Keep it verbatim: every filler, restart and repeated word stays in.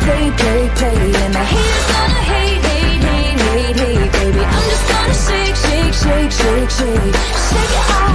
play, play, play. And the haters gonna hate, hate, hate, hate, hate, baby. I'm just gonna shake, shake, shake, shake, shake. Shake it off.